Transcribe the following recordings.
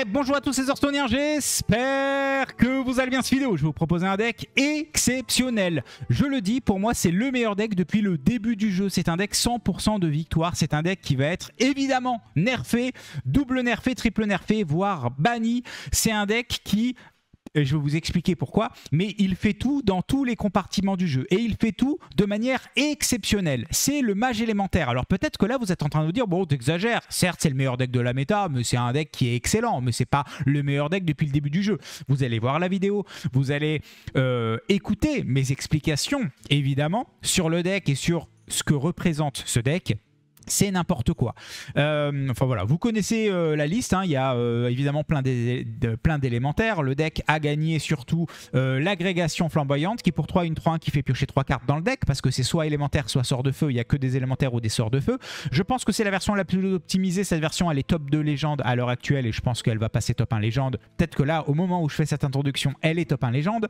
bonjour à tous les Hearthstoneers, j'espère que vous allez bien cette vidéo. Je vais vous proposer un deck exceptionnel. Je le dis, pour moi c'est le meilleur deck depuis le début du jeu. C'est un deck 100% de victoire. C'est un deck qui va être évidemment nerfé, double nerfé, triple nerfé, voire banni. C'est un deck qui... je vais vous expliquer pourquoi, mais il fait tout dans tous les compartiments du jeu. Et il fait tout de manière exceptionnelle. C'est le mage élémentaire. Alors peut-être que là, vous êtes en train de vous dire, bon, t'exagères. Certes, c'est le meilleur deck de la méta, mais c'est un deck qui est excellent. Mais c'est pas le meilleur deck depuis le début du jeu. Vous allez voir la vidéo, vous allez écouter mes explications, évidemment, sur le deck et sur ce que représente ce deck. C'est n'importe quoi. Enfin voilà, vous connaissez la liste, hein. Il y a évidemment plein d'élémentaires. Le deck a gagné surtout l'agrégation flamboyante qui pour 3 une 3-1 qui fait piocher 3 cartes dans le deck parce que c'est soit élémentaire soit sort de feu. Il n'y a que des élémentaires ou des sorts de feu. Je pense que c'est la version la plus optimisée. Cette version elle est top 2 légende à l'heure actuelle et je pense qu'elle va passer top 1 légende. Peut-être que là au moment où je fais cette introduction elle est top 1 légende.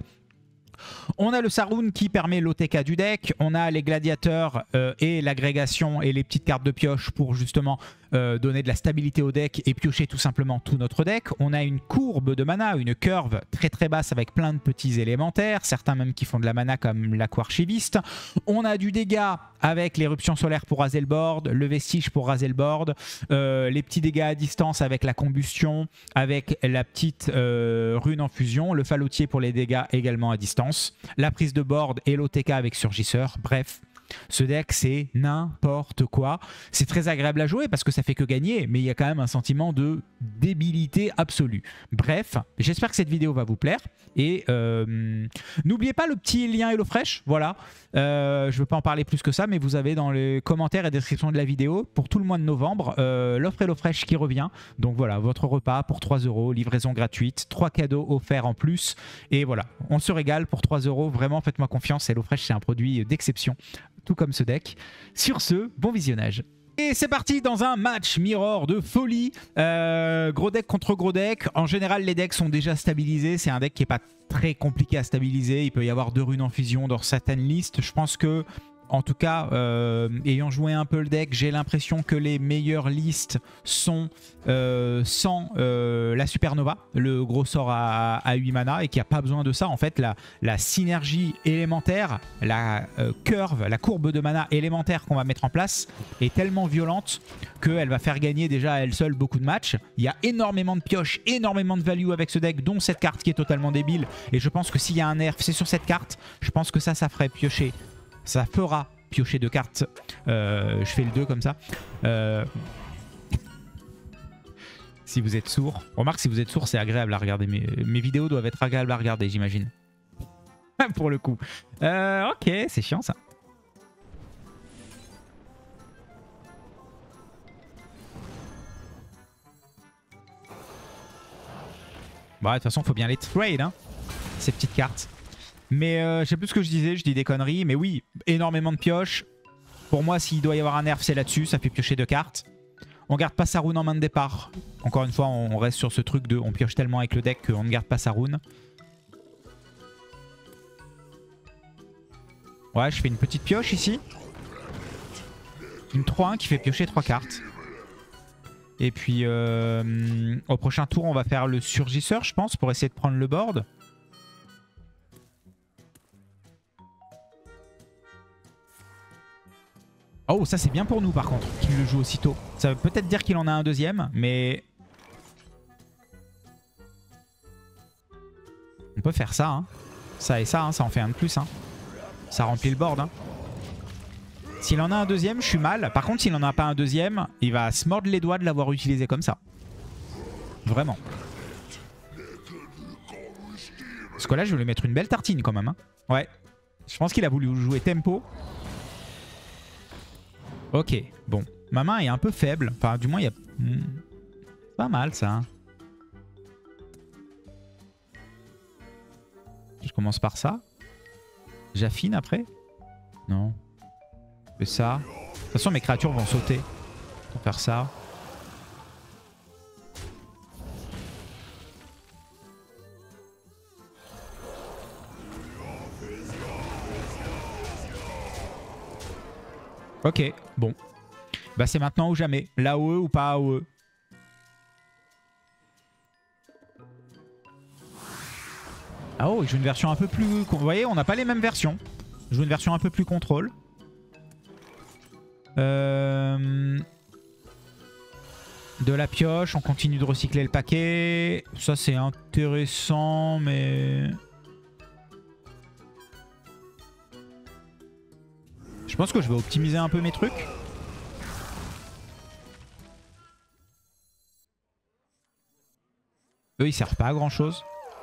On a le Sarun qui permet l'OTK du deck, on a les gladiateurs et l'agrégation et les petites cartes de pioche pour justement donner de la stabilité au deck et piocher tout simplement tout notre deck. On a une courbe de mana, une curve très très basse avec plein de petits élémentaires, certains même qui font de la mana comme l'aquarchiviste. On a du dégât avec l'éruption solaire pour raser le board, le vestige pour raser le board, les petits dégâts à distance avec la combustion, avec la petite rune en fusion, le fallotier pour les dégâts également à distance, la prise de board et l'OTK avec surgisseur, bref. Ce deck c'est n'importe quoi. C'est très agréable à jouer parce que ça fait que gagner, mais il y a quand même un sentiment de débilité absolue. Bref, j'espère que cette vidéo va vous plaire. Et n'oubliez pas le petit lien HelloFresh, voilà. Je ne veux pas en parler plus que ça, mais vous avez dans les commentaires et description de la vidéo, pour tout le mois de novembre, l'offre HelloFresh qui revient. Donc voilà, votre repas pour 3 €, livraison gratuite, 3 cadeaux offerts en plus. Et voilà, on se régale pour 3 €. Vraiment, faites-moi confiance, HelloFresh c'est un produit d'exception. Tout comme ce deck. Sur ce, bon visionnage. Et c'est parti dans un match mirror de folie. Gros deck contre gros deck. En général, les decks sont déjà stabilisés. C'est un deck qui n'est pas très compliqué à stabiliser. Il peut y avoir 2 runes en fusion dans certaines listes. Je pense que, en tout cas, ayant joué un peu le deck, j'ai l'impression que les meilleures listes sont sans la supernova, le gros sort à 8 mana, et qu'il n'y a pas besoin de ça. En fait, la synergie élémentaire, la curve, la courbe de mana élémentaire qu'on va mettre en place est tellement violente qu'elle va faire gagner déjà à elle seule beaucoup de matchs. Il y a énormément de pioches, énormément de value avec ce deck, dont cette carte qui est totalement débile. Et je pense que s'il y a un nerf, c'est sur cette carte. Je pense que ça ferait piocher. Ça fera piocher 2 cartes. Je fais le 2 comme ça. Si vous êtes sourd. Remarque, si vous êtes sourd, c'est agréable à regarder. Mes vidéos doivent être agréables à regarder, j'imagine. Pour le coup. Ok, c'est chiant ça. Bon, de toute façon, il faut bien les trade, hein, ces petites cartes. Mais je sais plus ce que je disais, je dis des conneries. Mais oui, énormément de pioches. Pour moi, s'il doit y avoir un nerf, c'est là-dessus. Ça fait piocher 2 cartes. On garde pas sa rune en main de départ. Encore une fois, on reste sur ce truc de... On pioche tellement avec le deck qu'on ne garde pas sa rune. Ouais, je fais une petite pioche ici. Une 3-1 qui fait piocher 3 cartes. Et puis, au prochain tour, on va faire le surgisseur, je pense, pour essayer de prendre le board. Oh, ça c'est bien pour nous par contre, qu'il le joue aussitôt. Ça veut peut-être dire qu'il en a un deuxième, mais... On peut faire ça, hein. Ça et ça, hein, ça en fait un de plus. Hein. Ça remplit le board. Hein. S'il en a un deuxième, je suis mal. Par contre, s'il n'en a pas un deuxième, il va se mordre les doigts de l'avoir utilisé comme ça. Vraiment. Parce que là, je vais lui mettre une belle tartine quand même. Hein. Ouais. Je pense qu'il a voulu jouer tempo. Ok, bon. Ma main est un peu faible. Enfin, du moins, il y a... Pas mal, ça. Hein. Je commence par ça. J'affine après. Non. Je fais ça. De toute façon, mes créatures vont sauter. Pour faire ça. Ok, bon. Bah c'est maintenant ou jamais. L'AOE ou pas AOE. Ah oh, il joue une version un peu plus... Vous voyez, on n'a pas les mêmes versions. Il joue une version un peu plus contrôle. De la pioche, on continue de recycler le paquet. Ça c'est intéressant, mais... Je pense que je vais optimiser un peu mes trucs. Eux ils servent pas à grand chose.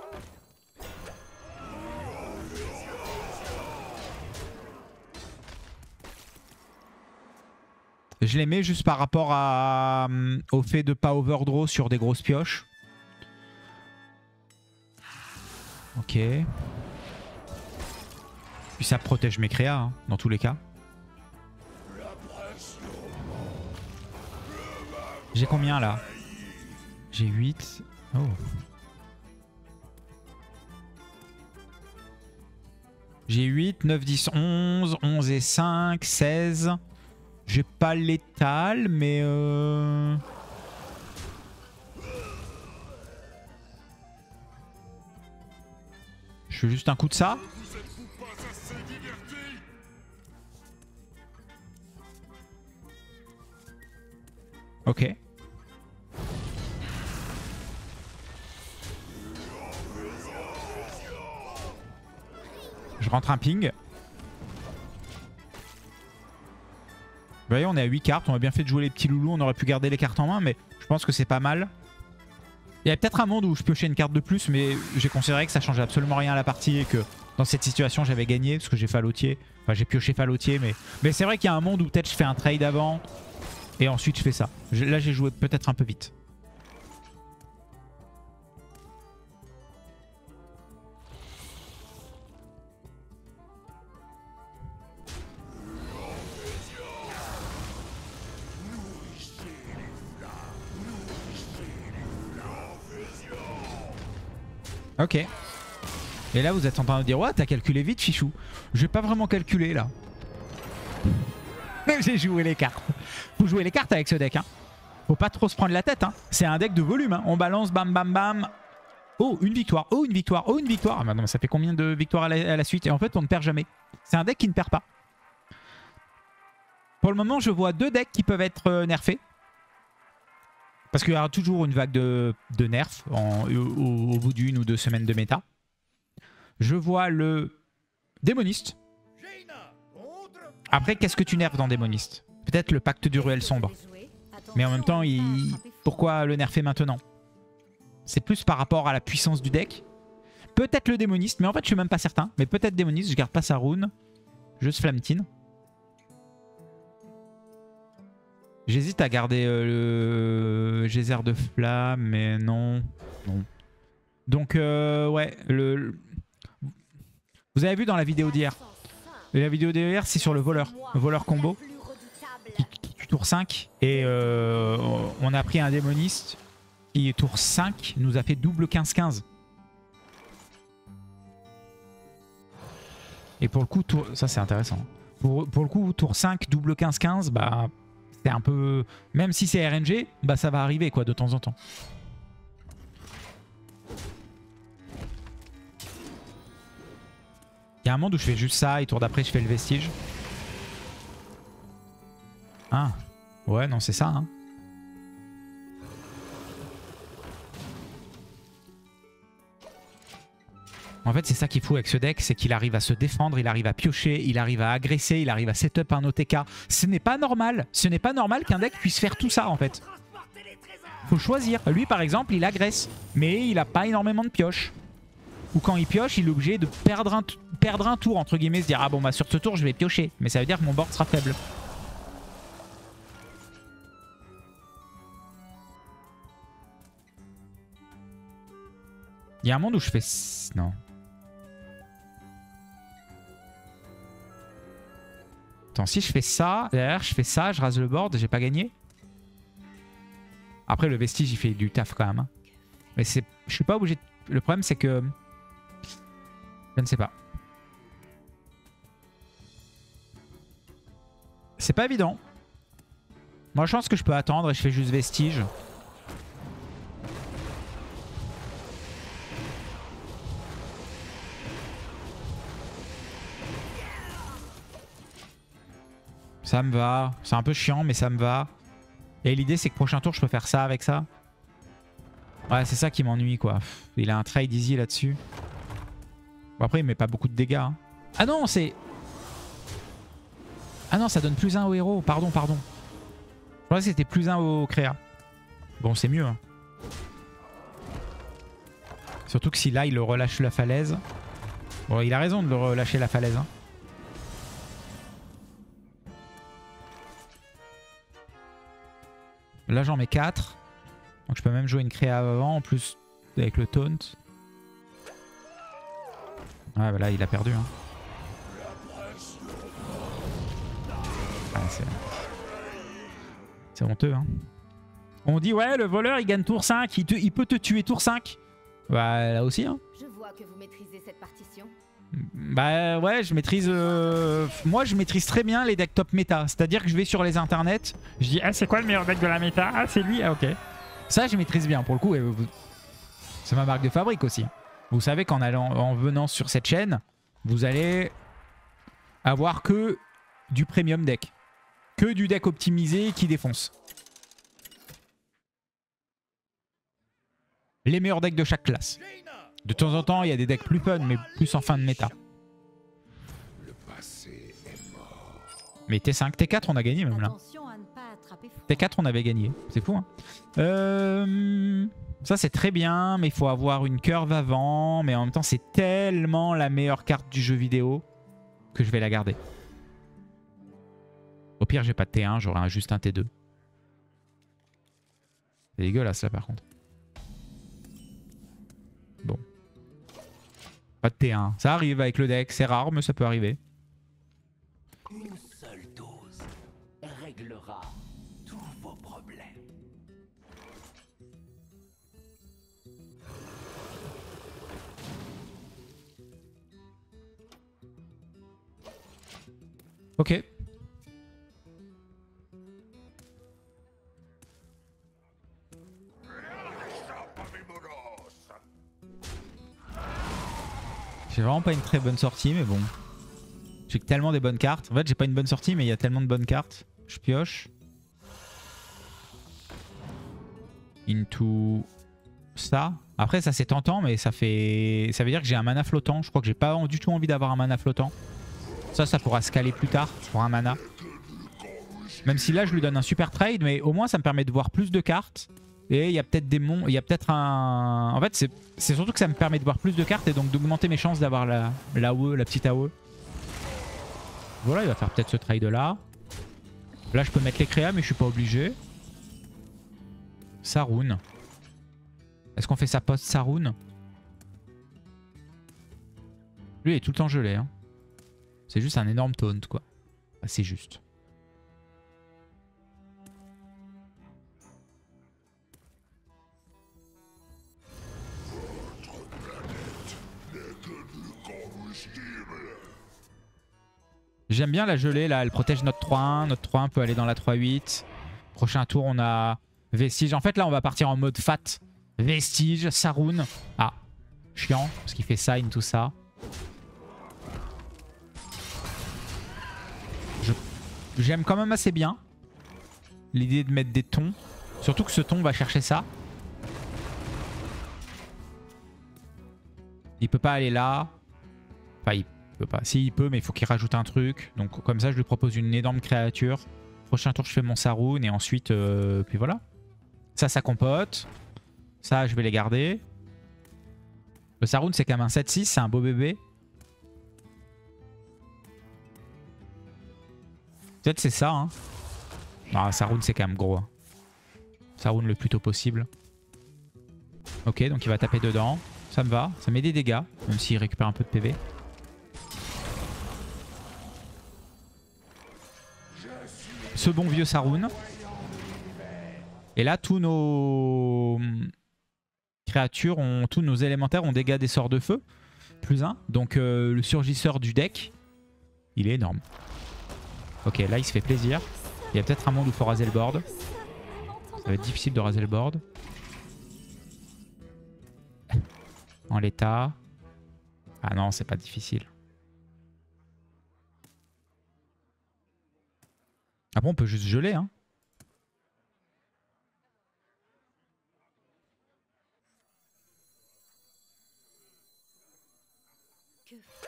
Je les mets juste par rapport au fait de pas overdraw sur des grosses pioches. Ok. Puis ça protège mes créas, hein, dans tous les cas. J'ai combien là? J'ai 8. Oh. J'ai 8, 9, 10, 11. 11 et 5, 16. J'ai pas létal, mais... Je fais juste un coup de ça. Ok. Je rentre un ping. Vous voyez, on est à 8 cartes. On a bien fait de jouer les petits loulous. On aurait pu garder les cartes en main, mais je pense que c'est pas mal. Il y a peut-être un monde où je piochais une carte de plus, mais j'ai considéré que ça changeait absolument rien à la partie et que dans cette situation, j'avais gagné parce que j'ai fallotier. Enfin, j'ai pioché fallotier, mais c'est vrai qu'il y a un monde où peut-être je fais un trade avant et ensuite je fais ça. Là, j'ai joué peut-être un peu vite. Ok. Et là, vous êtes en train de dire, ouais, t'as calculé vite, Fichou. Je vais pas vraiment calculer, là. J'ai joué les cartes. Faut jouer les cartes avec ce deck, hein. Faut pas trop se prendre la tête, hein. C'est un deck de volume, hein. On balance, bam, bam, bam. Oh, une victoire. Oh, une victoire. Oh, une victoire. Ah bah non, ça fait combien de victoires à la suite? Et en fait, on ne perd jamais. C'est un deck qui ne perd pas. Pour le moment, je vois 2 decks qui peuvent être nerfés. Parce qu'il y aura toujours une vague de nerfs au bout d'1 ou 2 semaines de méta. Je vois le Démoniste. Après, qu'est-ce que tu nerfs dans Démoniste? Peut-être le pacte du ruelle sombre. Mais en même temps, pourquoi le nerfer maintenant? C'est plus par rapport à la puissance du deck. Peut-être le Démoniste, mais en fait, je suis même pas certain. Mais peut-être Démoniste, je garde pas sa rune. Juste Flamtine. J'hésite à garder le geyser de flamme, mais non. Non. Donc, ouais. Vous avez vu dans la vidéo d'hier. La vidéo d'hier, c'est sur le voleur. Le voleur combo. Qui tue tour 5. Et on a pris un démoniste qui, tour 5, nous a fait double 15-15. Et pour le coup, ça c'est intéressant. Pour le coup, tour 5, double 15-15, bah... C'est un peu... Même si c'est RNG, bah ça va arriver quoi de temps en temps. Il y a un monde où je fais juste ça et tour d'après je fais le vestige. Ah. Ouais, non, c'est ça, hein. En fait, c'est ça qu'il faut avec ce deck, c'est qu'il arrive à se défendre, il arrive à piocher, il arrive à agresser, il arrive à setup un OTK. Ce n'est pas normal. Ce n'est pas normal qu'un deck puisse faire tout ça, en fait. Faut choisir. Lui, par exemple, il agresse, mais il a pas énormément de pioche. Ou quand il pioche, il est obligé de perdre un tour, entre guillemets, se dire « Ah bon, bah sur ce tour, je vais piocher. » Mais ça veut dire que mon board sera faible. Il y a un monde où je fais... Non. Attends, si je fais ça, derrière je fais ça, je rase le board, j'ai pas gagné. Après le vestige il fait du taf quand même. Hein. Mais c'est, je suis pas obligé. Le problème c'est que... Je ne sais pas. C'est pas évident. Moi je pense que je peux attendre et je fais juste vestige. Ça me va. C'est un peu chiant, mais ça me va. Et l'idée, c'est que prochain tour, je peux faire ça avec ça. Ouais, c'est ça qui m'ennuie, quoi. Il a un trade easy là-dessus. Bon, après, il met pas beaucoup de dégâts. Hein. Ah non, c'est... Ah non, ça donne plus 1 au héros. Pardon, pardon. Je pensais que c'était plus 1 au créa. Bon, c'est mieux. Hein. Surtout que si là, il le relâche la falaise... Bon, il a raison de le relâcher la falaise. Hein. Là, j'en mets 4. Donc je peux même jouer une créa avant, en plus avec le taunt. Ouais, bah là, il a perdu. Hein. Ah, c'est honteux. Hein. On dit, ouais, le voleur, il gagne tour 5. Il peut te tuer tour 5. Bah, là aussi. Hein. Je vois que vous maîtrisez cette partition. Bah ouais, je maîtrise... Moi, je maîtrise très bien les decks top méta. C'est-à-dire que je vais sur les internets, je dis, ah, c'est quoi le meilleur deck de la méta? Ah, c'est lui. Ah, ok. Ça, je maîtrise bien pour le coup. C'est ma marque de fabrique aussi. Vous savez qu'en en venant sur cette chaîne, vous allez avoir que du premium deck. Que du deck optimisé qui défonce. Les meilleurs decks de chaque classe. De temps en temps, il y a des decks plus fun, mais plus en fin de méta. Mais T5, T4, on a gagné même là. T4, on avait gagné. C'est fou, hein. Ça, c'est très bien, mais il faut avoir une curve avant. Mais en même temps, c'est tellement la meilleure carte du jeu vidéo que je vais la garder. Au pire, j'ai pas de T1, j'aurai juste un T2. C'est dégueulasse là, par contre. Bon. Pas de T1. Ça arrive avec le deck. C'est rare, mais ça peut arriver. Une seule dose réglera tous vos problèmes. Ok. J'ai vraiment pas une très bonne sortie, mais bon. J'ai tellement des bonnes cartes. En fait, j'ai pas une bonne sortie, mais il y a tellement de bonnes cartes. Je pioche. Into ça. Après, ça c'est tentant, mais ça veut dire que j'ai un mana flottant. Je crois que j'ai pas du tout envie d'avoir un mana flottant. Ça pourra se caler plus tard pour un mana. Même si là, je lui donne un super trade, mais au moins, ça me permet de voir plus de cartes. Et il y a peut-être des monts, il y a peut-être un... En fait, c'est surtout que ça me permet de voir plus de cartes et donc d'augmenter mes chances d'avoir la AOE, la petite AOE. Voilà, il va faire peut-être ce trade là. Là, je peux mettre les créas, mais je suis pas obligé. Sarun. Est-ce qu'on fait sa post Sarun? Lui, il est tout le temps gelé. Hein. C'est juste un énorme taunt, quoi. Bah, c'est juste. J'aime bien la gelée là, elle protège notre 3-1. Notre 3-1 peut aller dans la 3-8. Prochain tour, on a Vestige. En fait, là, on va partir en mode fat. Vestige, Sarun. Ah, chiant, parce qu'il fait sign, tout ça. J'aime quand même assez bien l'idée de mettre des tons. Surtout que ce ton va chercher ça. Il peut pas aller là. Enfin, il peut pas. Si, il peut, mais il faut qu'il rajoute un truc. Donc comme ça, je lui propose une énorme créature. Prochain tour, je fais mon Sarun et ensuite, puis voilà. Ça compote. Ça, je vais les garder. Le Sarun, c'est quand même un 7-6, c'est un beau bébé. Peut-être c'est ça, hein. Non, Sarun, c'est quand même gros. Hein. Sarun le plus tôt possible. Ok, donc il va taper dedans. Ça me va. Ça met des dégâts, même s'il récupère un peu de PV. Ce bon vieux Sarun. Et là, tous nos créatures, tous nos élémentaires ont dégâts des sorts de feu. Plus 1. Donc le surgisseur du deck, il est énorme. Ok, là il se fait plaisir. Il y a peut-être un monde où il faut raser le board. Ça va être difficile de raser le board. En l'état. Ah non, c'est pas difficile. Après on peut juste geler hein. Que faire?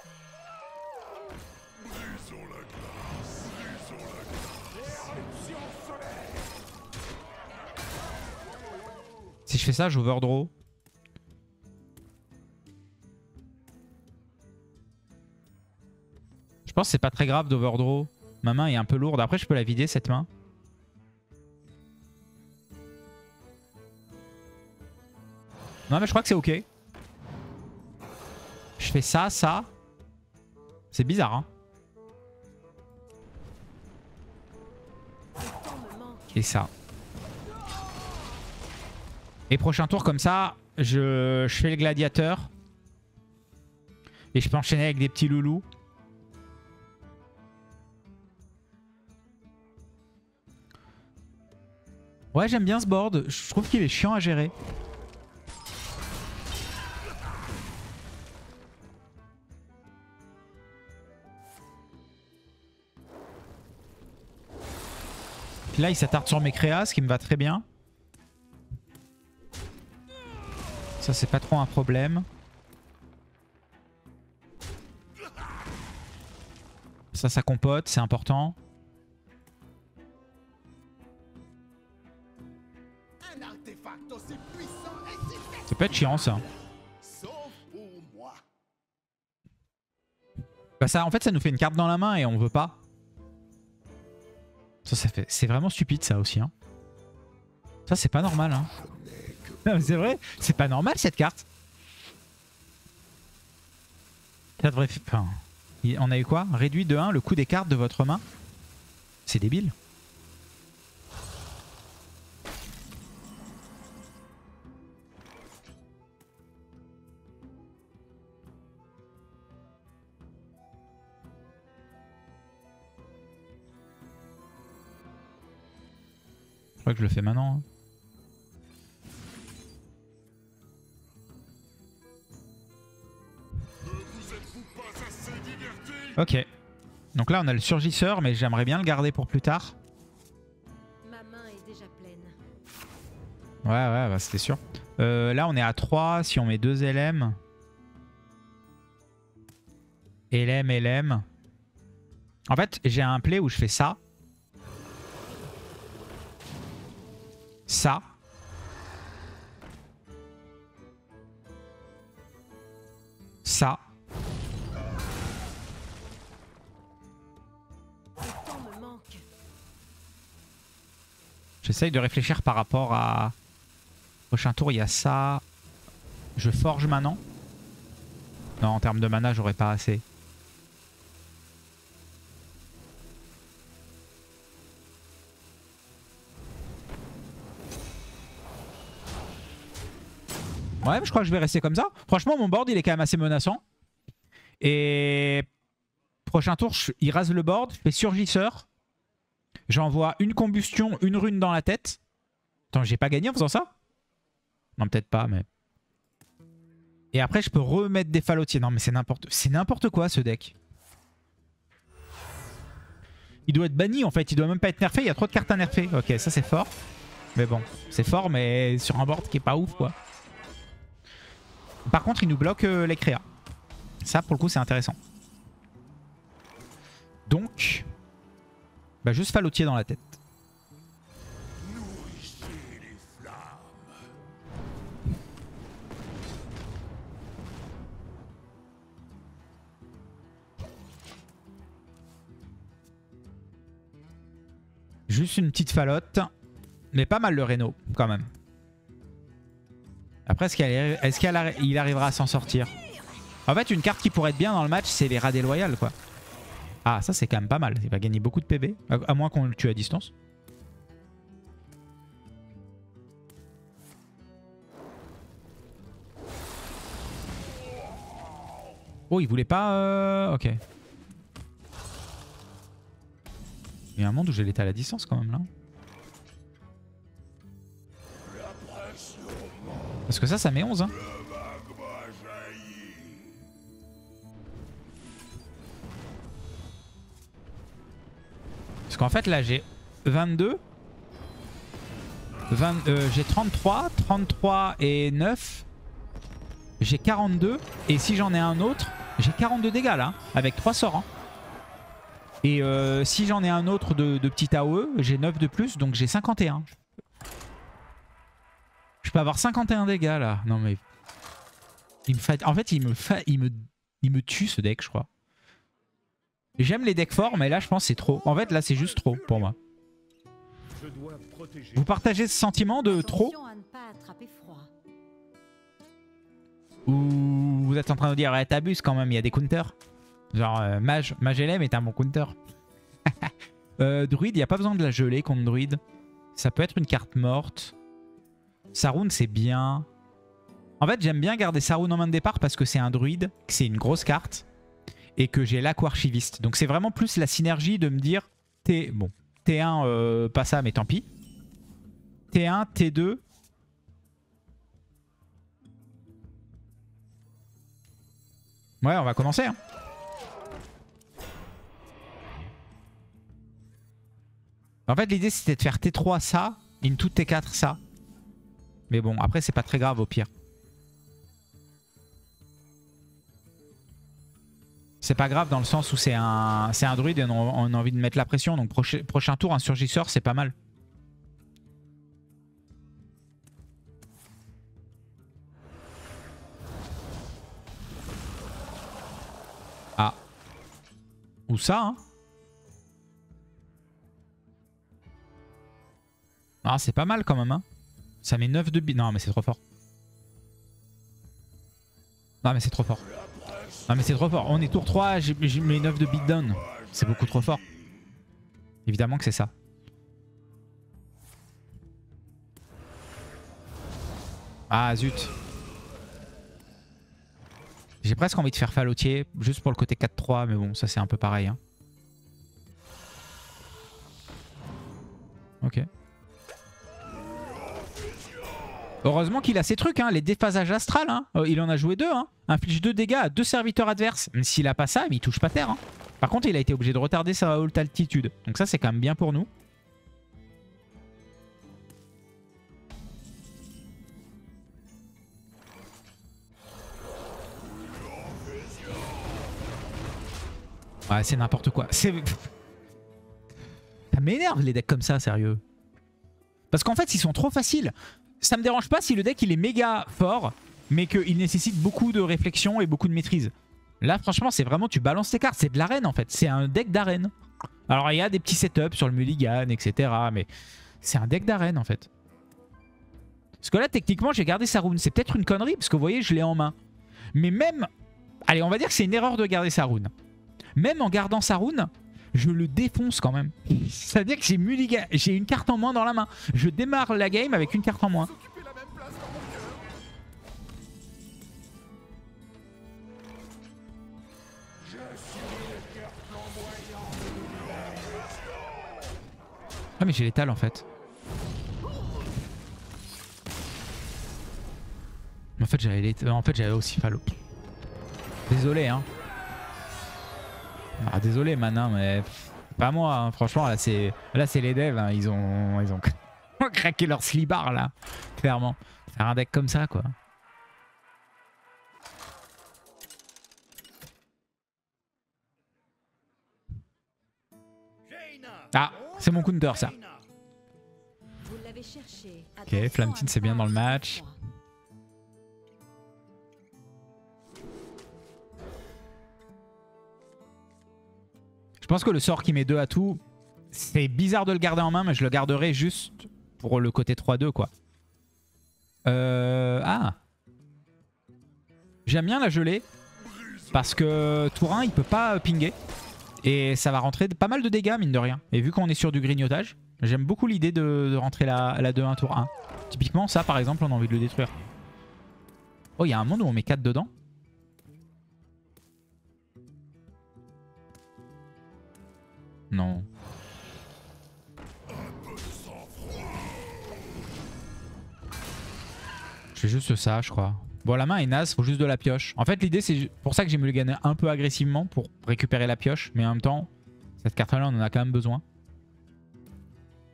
Si je fais ça, j'overdraw. Je pense que c'est pas très grave d'overdraw. Ma main est un peu lourde. Après, je peux la vider cette main. Non, mais je crois que c'est ok. Je fais ça, ça. C'est bizarre, hein. Le temps me manque. Et ça. Et prochain tour, comme ça, je fais le gladiateur. Et je peux enchaîner avec des petits loulous. Ouais, j'aime bien ce board. Je trouve qu'il est chiant à gérer. Puis là, il s'attarde sur mes créas, ce qui me va très bien. Ça, c'est pas trop un problème. Ça compote, c'est important. Ça peut être chiant, ça. Bah ça, en fait, ça nous fait une carte dans la main et on veut pas. Ça fait... C'est vraiment stupide, ça aussi. Hein. Ça, c'est pas normal. Hein. C'est vrai, c'est pas normal, cette carte. Ça devrait... Enfin, on a eu quoi? Réduit de 1 le coût des cartes de votre main. C'est débile. Je crois que je le fais maintenant. Hein. Ok. Donc là on a le surgisseur mais j'aimerais bien le garder pour plus tard. Ma main est déjà pleine. Ouais bah c'était sûr. Là on est à 3 si on met 2 LM. LM. En fait j'ai un play où je fais ça. Ça. Ça. Le temps me manque. J'essaye de réfléchir par rapport à... Prochain tour, il y a ça. Je forge maintenant. Non, en termes de mana, j'aurais pas assez. Ouais, je crois que je vais rester comme ça. Franchement, mon board, il est quand même assez menaçant. Et... Prochain tour, il rase le board. Je fais surgisseur. J'envoie une combustion, une rune dans la tête. Attends, j'ai pas gagné en faisant ça? Non, peut-être pas, mais... Et après, je peux remettre des fallotiers. Non, mais c'est n'importe quoi, ce deck. Il doit être banni, en fait. Il doit même pas être nerfé. Il y a trop de cartes à nerfer. Ok, ça, c'est fort. Mais bon, c'est fort, mais sur un board qui est pas ouf, quoi. Par contre, il nous bloque les créas. Ça, pour le coup, c'est intéressant. Donc, bah, juste fallotier dans la tête. Juste une petite fallotte. Mais pas mal le Reno, quand même. Après, est-ce qu'il arrivera à s'en sortir? En fait, une carte qui pourrait être bien dans le match, c'est les rats déloyales, quoi. Ah, ça, c'est quand même pas mal. Il va gagner beaucoup de PV. À moins qu'on le tue à distance. Oh, il voulait pas... Ok. Il y a un monde où j'ai l'étal à distance, quand même, là. Parce que ça met 11, hein. Parce qu'en fait, là, j'ai 22. J'ai 33. 33 et 9. J'ai 42. Et si j'en ai un autre, j'ai 42 dégâts là. Avec 3 sorts. Hein. Et si j'en ai un autre de petit AOE, j'ai 9 de plus. Donc j'ai 51. Je peux avoir 51 dégâts là. Non mais... En fait, il me tue ce deck, je crois. J'aime les decks forts, mais là, je pense que c'est trop. En fait, là, c'est juste trop pour moi. Vous partagez ce sentiment de trop? Attention à ne pas attraper froid. Ou vous êtes en train de dire, ouais, t'abuses quand même, il y a des counters. Genre, Mage LM est un bon counter. Druide, il n'y a pas besoin de la geler contre Druide. Ça peut être une carte morte. Sarun, c'est bien. En fait, j'aime bien garder Sarun en main de départ parce que c'est un druide, que c'est une grosse carte et que j'ai l'Aquarchiviste. Donc c'est vraiment plus la synergie de me dire bon, T1, pas ça, mais tant pis. T1, T2. Ouais, on va commencer. Hein. En fait, l'idée c'était de faire T3 ça, into T4 ça. Mais bon, après c'est pas très grave au pire. C'est pas grave dans le sens où c'est un druide et on a envie de mettre la pression. Donc prochain tour, un surgisseur, c'est pas mal. Ah. Ou ça, hein. Ah, c'est pas mal quand même, hein. Ça met 9 de bid. Non, mais c'est trop fort. Non, mais c'est trop fort. Non mais c'est trop fort. On est tour 3, j'ai mis 9 de beatdown. C'est beaucoup trop fort. Évidemment que c'est ça. Ah zut. J'ai presque envie de faire Fallotier, juste pour le côté 4-3, mais bon, ça c'est un peu pareil. Hein. Ok. Heureusement qu'il a ces trucs, hein, les déphasages astrales. Hein. Il en a joué 2. Hein. Inflige 2 dégâts à 2 serviteurs adverses. Même s'il a pas ça, il touche pas terre. Hein. Par contre, il a été obligé de retarder sa ult altitude. Donc ça, c'est quand même bien pour nous. Ouais, c'est n'importe quoi. Ça m'énerve les decks comme ça, sérieux. Parce qu'en fait, ils sont trop faciles. Ça me dérange pas si le deck il est méga fort, mais qu'il nécessite beaucoup de réflexion et beaucoup de maîtrise. Là, franchement, c'est vraiment, tu balances tes cartes. C'est de l'arène en fait. C'est un deck d'arène. Alors, il y a des petits setups sur le mulligan, etc. Mais c'est un deck d'arène en fait. Parce que là, techniquement, j'ai gardé Sarun. C'est peut-être une connerie parce que vous voyez, je l'ai en main. Mais même. Allez, on va dire que c'est une erreur de garder Sarun. Même en gardant Sarun, je le défonce quand même. C'est-à-dire que j'ai une carte en moins dans la main. Je démarre la game avec une carte en moins. Ah mais j'ai l'étal en fait. En fait j'avais aussi Fallo. Désolé hein. Ah, désolé Manin mais pas moi hein. Franchement là c'est les devs hein. ils ont craqué leur slibar là clairement. Faire un deck comme ça quoi. Ah c'est mon counter ça. Ok Flamtine c'est bien dans le match. Je pense que le sort qui met 2 à tout, c'est bizarre de le garder en main, mais je le garderai juste pour le côté 3-2 quoi. Ah. J'aime bien la gelée parce que tour 1 il peut pas pinguer et ça va rentrer pas mal de dégâts mine de rien. Et vu qu'on est sur du grignotage, j'aime beaucoup l'idée de rentrer la 2-1 tour 1. Typiquement ça par exemple on a envie de le détruire. Oh il y a un monde où on met 4 dedans. Non. Je fais juste ça, je crois. Bon, la main est naze, faut juste de la pioche. En fait, l'idée, c'est pour ça que j'ai mulligané un peu agressivement pour récupérer la pioche. Mais en même temps, cette carte-là, on en a quand même besoin.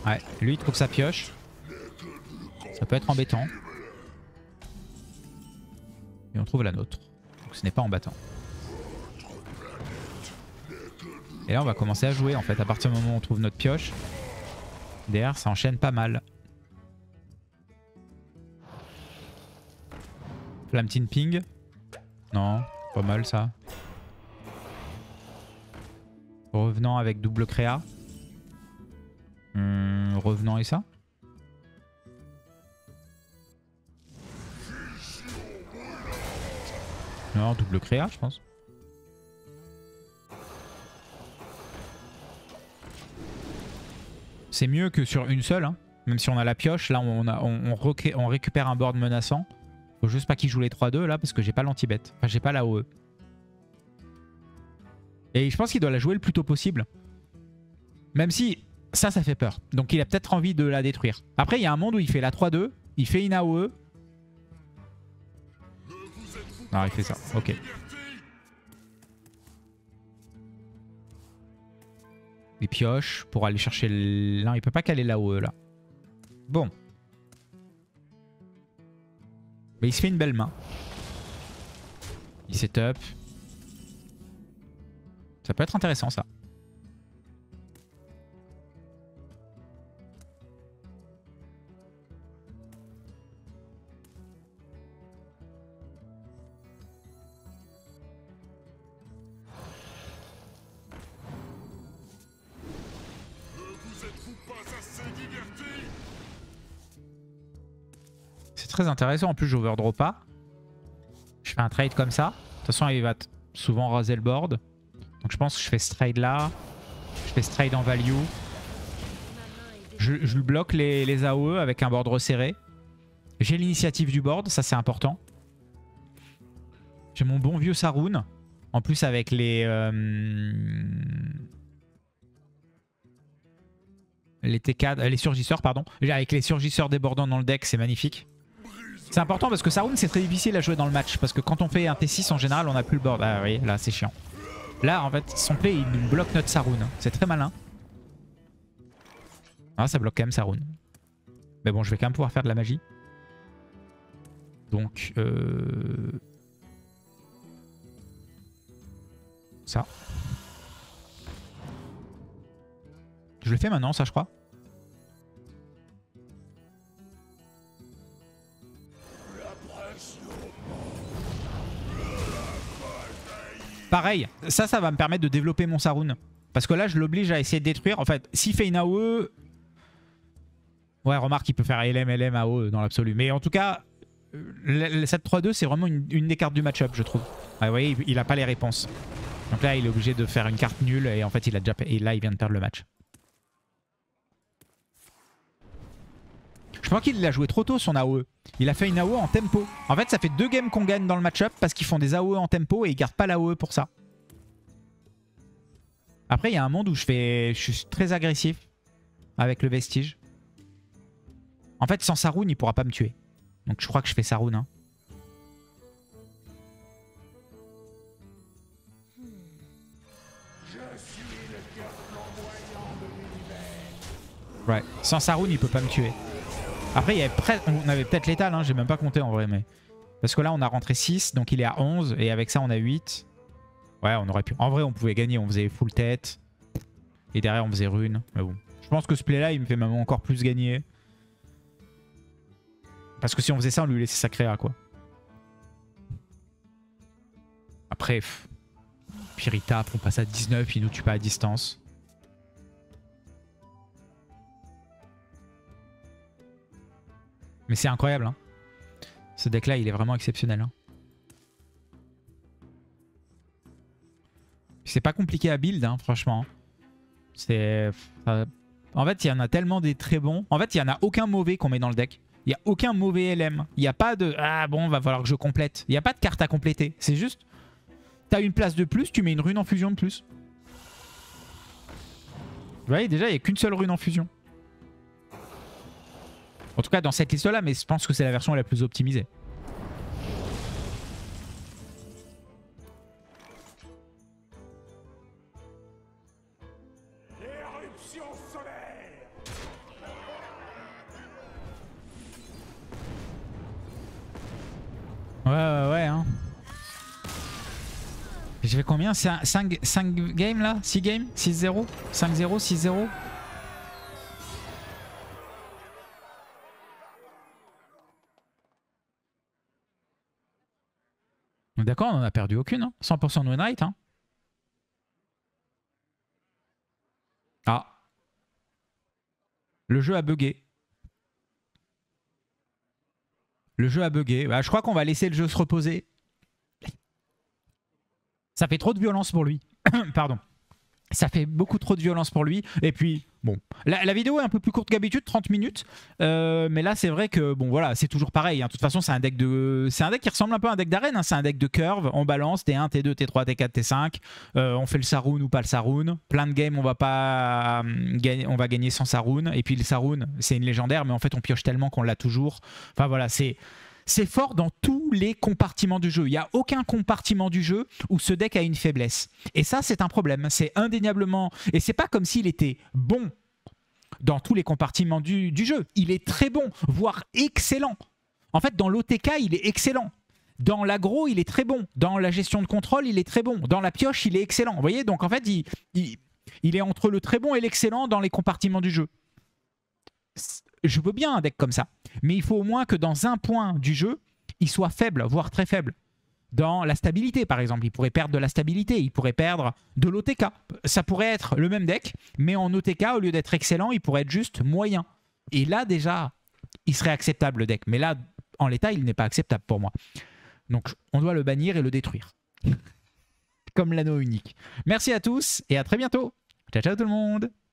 Ouais, lui il trouve sa pioche. Ça peut être embêtant. Et on trouve la nôtre. Donc ce n'est pas embêtant. Et là on va commencer à jouer en fait. À partir du moment où on trouve notre pioche. Derrière ça enchaîne pas mal. Flamtin Ping. Non, pas mal ça. Revenant avec double créa. Revenant et ça. Non, double créa je pense. C'est mieux que sur une seule. Hein. Même si on a la pioche, là on récupère un board menaçant. Faut juste pas qu'il joue les 3-2 là parce que j'ai pas l'anti-bet. Enfin j'ai pas la OE. Et je pense qu'il doit la jouer le plus tôt possible. Même si ça fait peur. Donc il a peut-être envie de la détruire. Après il y a un monde où il fait la 3-2. Il fait une AOE. Non il fait ça. Ok. Il pioche pour aller chercher le... Non il peut pas caler l'AOE là. Bon. Mais il se fait une belle main. Il setup. Ça peut être intéressant ça. C'est très intéressant. En plus, j'overdraw pas. Je fais un trade comme ça. De toute façon, il va souvent raser le board. Donc je pense que je fais ce trade là. Je fais ce trade en value. Je le bloque les AOE avec un board resserré. J'ai l'initiative du board, ça c'est important. J'ai mon bon vieux Sarun. En plus avec les TK, les surgisseurs pardon. Avec les surgisseurs débordants dans le deck, c'est magnifique. C'est important parce que Sarun c'est très difficile à jouer dans le match. Parce que quand on fait un T6 en général on n'a plus le board. Ah oui, là c'est chiant. Là en fait son play il nous bloque notre Sarun. C'est très malin. Ah ça bloque quand même Sarun. Mais bon je vais quand même pouvoir faire de la magie. Donc ça. Je le fais maintenant ça je crois. Pareil, ça va me permettre de développer mon Sarun. Parce que là, je l'oblige à essayer de détruire. En fait, s'il fait une AOE... Ouais, remarque, il peut faire LM, AOE dans l'absolu. Mais en tout cas, cette 3-2, c'est vraiment une des cartes du match-up, je trouve. Ah, vous voyez, il a pas les réponses. Donc là, il est obligé de faire une carte nulle. Et en fait, il a déjà... Et là, il vient de perdre le match. Je pense qu'il a joué trop tôt son AOE. Il a fait une AOE en tempo. En fait, ça fait 2 games qu'on gagne dans le match-up parce qu'ils font des AOE en tempo et ils gardent pas l'AOE pour ça. Après, il y a un monde où je suis très agressif avec le vestige. En fait, sans Sarun, il pourra pas me tuer. Donc je crois que je fais Sarun. Hein. Ouais, sans Sarun, il peut pas me tuer. Après, on avait peut-être l'étal, hein, j'ai même pas compté en vrai. Mais... Parce que là, on a rentré 6, donc il est à 11. Et avec ça, on a 8. Ouais, on aurait pu... En vrai, on pouvait gagner. On faisait full tête. Et derrière, on faisait rune. Mais bon. Je pense que ce play-là, il me fait même encore plus gagner. Parce que si on faisait ça, on lui laissait sa créa, quoi. Après, Pirita, on passe à 19, il nous tue pas à distance. Mais c'est incroyable, hein. Ce deck-là, il est vraiment exceptionnel. Hein. C'est pas compliqué à build, hein, franchement. C'est... En fait, il y en a tellement des très bons. En fait, il n'y en a aucun mauvais qu'on met dans le deck. Il n'y a aucun mauvais LM. Il n'y a pas de... Ah bon, va falloir que je complète. Il n'y a pas de carte à compléter. C'est juste... T'as une place de plus, tu mets une rune en fusion de plus. Vous voyez, déjà, il n'y a qu'une seule rune en fusion. En tout cas, dans cette liste-là, mais je pense que c'est la version la plus optimisée. Ouais, hein. J'ai fait combien? 5 games là? 6 games? 6-0? 5-0? 6-0? D'accord, on en a perdu aucune. Hein. 100% de win rate. Hein. Ah. Le jeu a bugué. Le jeu a bugué. Bah, je crois qu'on va laisser le jeu se reposer. Ça fait trop de violence pour lui. Pardon. Ça fait beaucoup trop de violence pour lui. Et puis, bon. La vidéo est un peu plus courte qu'habitude, 30 minutes. Mais là, c'est vrai que, bon, voilà, c'est toujours pareil. Hein. De toute façon, c'est un deck qui ressemble un peu à un deck d'arène. Hein. C'est un deck de curve. On balance T1, T2, T3, T4, T5. On fait le Sarun ou pas le Sarun. Plein de games, on va gagner sans Sarun. Et puis, le Sarun, c'est une légendaire. Mais en fait, on pioche tellement qu'on l'a toujours. Enfin, voilà, c'est fort dans tous les compartiments du jeu. Il n'y a aucun compartiment du jeu où ce deck a une faiblesse. Et ça, c'est un problème. C'est indéniablement... Et c'est pas comme s'il était bon dans tous les compartiments du jeu. Il est très bon, voire excellent. En fait, dans l'OTK, il est excellent. Dans l'aggro, il est très bon. Dans la gestion de contrôle, il est très bon. Dans la pioche, il est excellent. Vous voyez? Donc en fait, il est entre le très bon et l'excellent dans les compartiments du jeu. Je veux bien un deck comme ça. Mais il faut au moins que dans un point du jeu, il soit faible, voire très faible. Dans la stabilité, par exemple. Il pourrait perdre de la stabilité. Il pourrait perdre de l'OTK. Ça pourrait être le même deck, mais en OTK, au lieu d'être excellent, il pourrait être juste moyen. Et là, déjà, il serait acceptable, le deck. Mais là, en l'état, il n'est pas acceptable pour moi. Donc, on doit le bannir et le détruire. Comme l'anneau unique. Merci à tous et à très bientôt. Ciao, ciao tout le monde.